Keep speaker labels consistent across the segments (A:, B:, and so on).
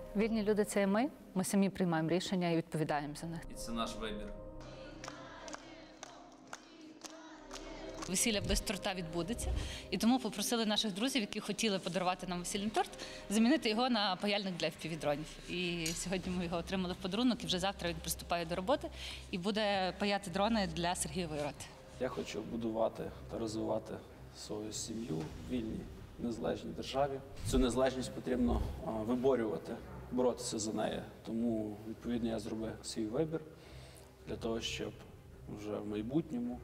A: Вільні люди – це ми. Ми самі приймаємо рішення і відповідаємо за них.
B: І це наш вибір.
A: Весілля без торта відбудеться, і тому попросили наших друзів, які хотіли подарувати нам весільний торт, замінити його на паяльник для FPV-дронів. І сьогодні ми його отримали в подарунок, і вже завтра він приступає до роботи і буде паяти дрони для Сергієвої роти.
C: Я хочу будувати та розвивати свою сім'ю в вільній, незалежній державі. Цю незалежність потрібно виборювати, боротися за неї. Тому, відповідно, я зробив свій вибір для того, щоб вже в майбутньому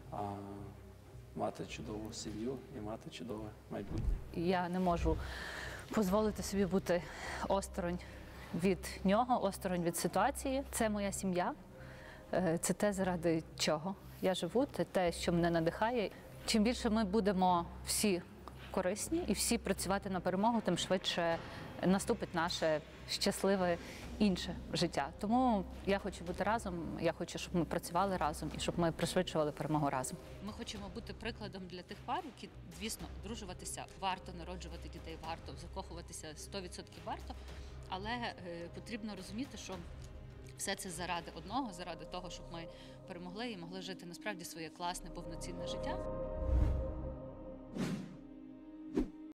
C: мати чудову сім'ю і мати чудове майбутнє.
A: Я не можу дозволити собі бути осторонь від нього, осторонь від ситуації. Це моя сім'я, це те, заради чого я живу, це те, що мене надихає. Чим більше ми будемо всі корисні і всі працювати на перемогу, тим швидше наступить наше щасливе інше життя. Тому я хочу бути разом, я хочу, щоб ми працювали разом і щоб ми пришвидшували перемогу разом. Ми хочемо бути прикладом для тих пар, які, звісно, одружуватися варто, народжувати дітей варто, закохуватися 100% варто, але потрібно розуміти, що все це заради одного, заради того, щоб ми перемогли і могли жити насправді своє класне, повноцінне життя.